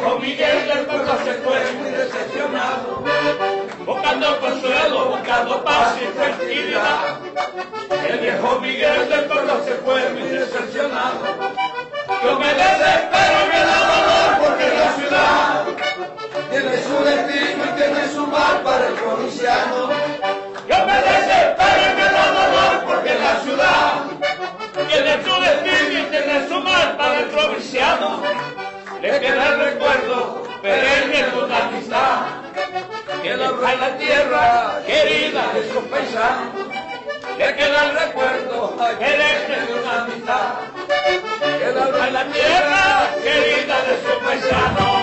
viejo Miguel del pueblo se fue muy decepcionado, buscando consuelo, buscando paz y tranquilidad. El viejo Miguel del pueblo se fue muy decepcionado. Yo me desespero y me da dolor porque la ciudad tiene su destino y tiene su mal para el provinciano. Yo me desespero y me da dolor porque la ciudad tiene su destino y tiene su mal para el provinciano. Le queda el recuerdo perenne de una amistad que labra en la tierra querida de sus paisanos. Le queda el recuerdo perenne de una amistad que labra en la tierra querida de sus paisanos.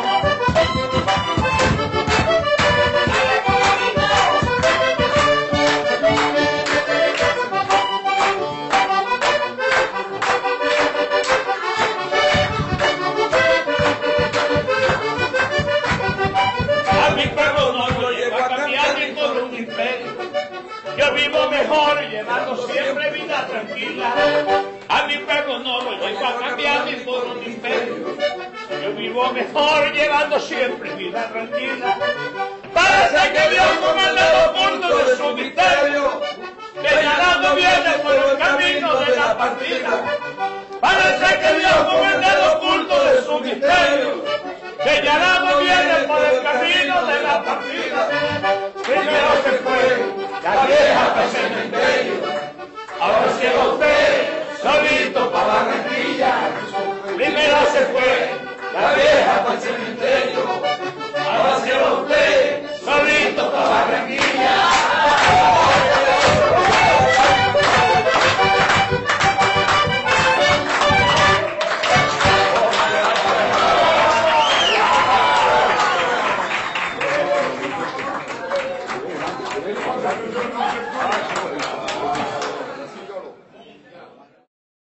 Yo vivo mejor llevando siempre vida tranquila. A mi pueblo no lo llevo a cambiar ni por un imperio. Yo vivo mejor llevando siempre vida tranquila. Parece que Dios con el dedo oculto de su misterio señalando viene por el camino de la partida. Parece que Dios con el dedo oculto de su misterio señalando viene por el camino de la partida. Primero se fue la vieja para el cementerio, ahora se va usted solito para Barranquilla. Primero se fue la vieja para el cementerio.